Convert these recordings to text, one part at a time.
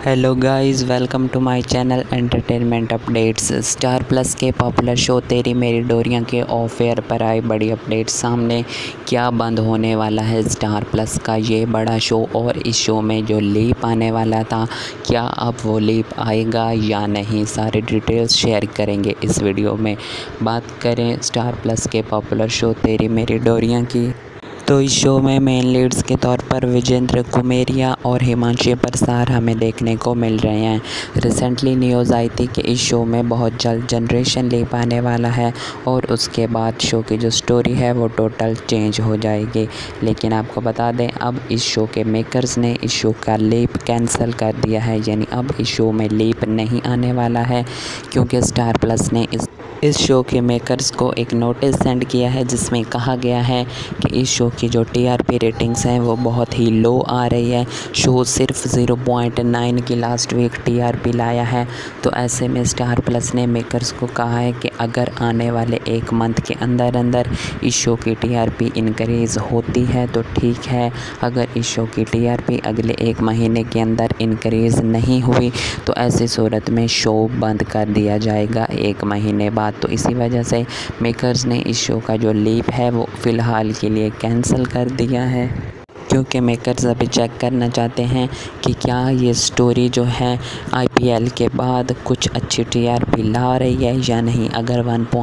Hello guys, welcome to my channel entertainment updates. Star plus के popular show Teri Meri डोरियां के of air पर आई बड़ी update सामने। क्या बंद होने वाला है स्टार प्लस का ये बड़ा शो, और इस शो में जो लीप आने वाला था, क्या अब वो लीप आएगा या नहीं, सारे डिटेल्स शेयर करेंगे इस वीडियो में। बात करें स्टार प्लस के पॉपुलर शो तेरी मेरी डोरियां की, तो इस शो में मेन लीड्स के तौर पर विजेंद्र कुमेरिया और हिमांशी प्रसाद हमें देखने को मिल रहे हैं। रिसेंटली न्यूज़ आई थी कि इस शो में बहुत जल्द जनरेशन लीप आने वाला है और उसके बाद शो की जो स्टोरी है वो टोटल चेंज हो जाएगी। लेकिन आपको बता दें, अब इस शो के मेकर्स ने इस शो का लीप कैंसिल कर दिया है, यानी अब इस शो में लीप नहीं आने वाला है, क्योंकि स्टार प्लस ने इस शो के मेकर्स को एक नोटिस सेंड किया है जिसमें कहा गया है कि इस शो की जो टीआरपी रेटिंग्स हैं वो बहुत ही लो आ रही है। शो सिर्फ 0.9 की लास्ट वीक टीआरपी लाया है। तो ऐसे में स्टार प्लस ने मेकर्स को कहा है कि अगर आने वाले एक मंथ के अंदर अंदर इस शो की टीआरपी इनक्रीज़ होती है तो ठीक है, अगर इस शो की टीआरपी अगले एक महीने के अंदर इनक्रीज़ नहीं हुई तो ऐसी सूरत में शो बंद कर दिया जाएगा एक महीने बाद। तो इसी वजह से मेकर्स ने इस शो का जो लीप है वो फ़िलहाल के लिए कैंसिल कर दिया है, क्योंकि मेकर्स अभी चेक करना चाहते हैं कि क्या ये स्टोरी जो है आईपीएल के बाद कुछ अच्छी टीआरपी ला रही है या नहीं। अगर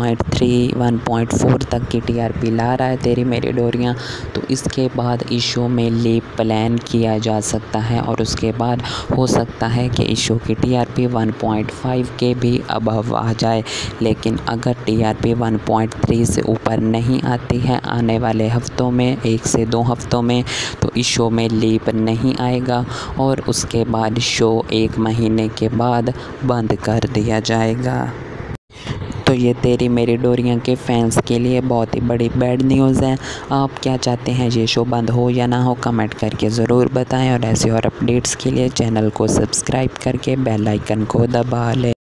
1.3 1.4 तक की टीआरपी ला रहा है तेरी मेरी डोरियां, तो इसके बाद इस शो में लीप प्लान किया जा सकता है और उसके बाद हो सकता है कि इस शो की टीआरपी 1.5 के भी अबव आ जाए। लेकिन अगर टीआरपी 1.3 से ऊपर नहीं आती है आने वाले हफ्तों में, 1 से 2 हफ्तों में, तो इस शो में लीप नहीं आएगा और उसके बाद शो एक महीने के बाद बंद कर दिया जाएगा। तो ये तेरी मेरी डोरियां के फैंस के लिए बहुत ही बड़ी बैड न्यूज़ है। आप क्या चाहते हैं, ये शो बंद हो या ना हो, कमेंट करके ज़रूर बताएं और ऐसे और अपडेट्स के लिए चैनल को सब्सक्राइब करके बेल आइकन को दबा लें।